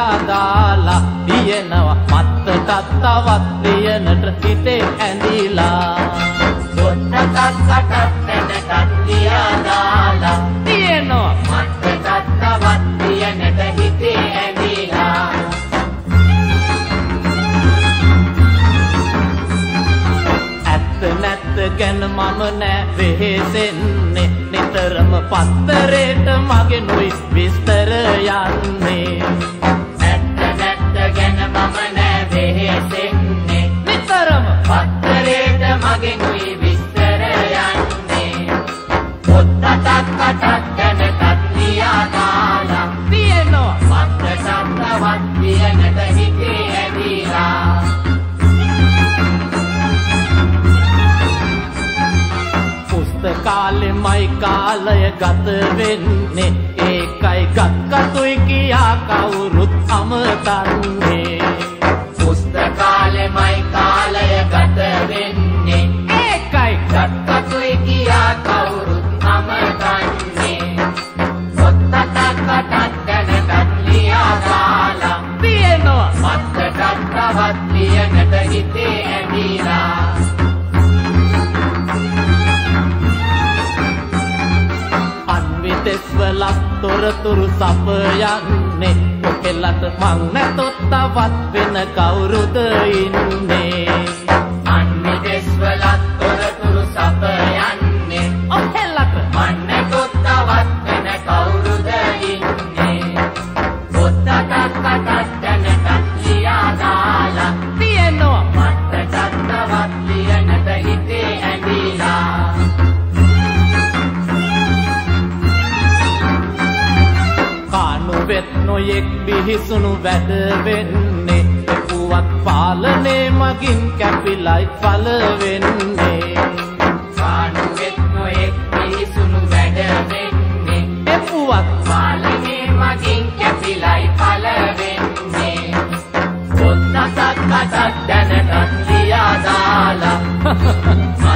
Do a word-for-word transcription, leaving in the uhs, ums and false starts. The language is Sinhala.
ලියා දාලා තියෙනවා මත්තටත් තවත් ලියනට හිතේ ඇඳිලා පොත්තටත් කටත් නැටත් ලියා දාලා තියෙනවා මත්තටත් තවත් ලියනට හිතේ ඇඳිලා ඇත්ත නැත්ත ගැන මම නෑ වෙහෙසෙන්නේ නිතරම පත්තරේට මගෙනුයි විස්තර යන්නේ ඇත්ත නැත්ත ගැන මම නෑ වෙහෙසෙන්නේ නිතරම පත්තරේට මගෙනුයි විස්තර යන්නේ පොත්තටත් කටත් ගැනටත් ලියා දාලා තියෙනවා මත්තටත් තවත් ලියනට හිතේ ඇවිලා කාලෙමයි කාලය ගත වෙන්නේ ඒකයි ගත්කතුයි කියා කවුරුත් අමතන්නේ පුස්තකාලෙමයි කාලය ගත වෙන්නේ ඒකයි ගත්කතුයි කියා කවුරුත් අමතන්නේ පොත්තටත් කටත් ගැනටත් ලියා දාලා තියෙනවා මත්තටත් තවත් ලියනට හිතේ ඇඳිලා දෙස්වලක් තොරතුරු සපයන්නේ ඔකෙලට මං නැතොත් තවත් වෙන කවුරුද ඉන්නේ අන්නේ දෙස්වලක් තොරතුරු සපයන්නේ ඔකෙලට මං නැතොත් තවත් වෙන කවුරුද ඉන්නේ පොත්තටත් කටත් දැනටත් ලියා දාලා තියෙනවා මත්තටත් තවත් ලියනට හිතේ ඇඳිලා වෙත් නොයෙක් බිහිසුණු වැඩ වෙන්නේ එපුවත් පාලනේ මගින් කැපිලයි පල වෙන්නේ කාණු වෙත් නොයෙක් බිහිසුණු වැඩ වෙන්නේ එපුවත් පාලනේ මගින් කැපිලයි පල වෙන්නේ පොත්තටත් කටත් දැනටත් ලියා දාලා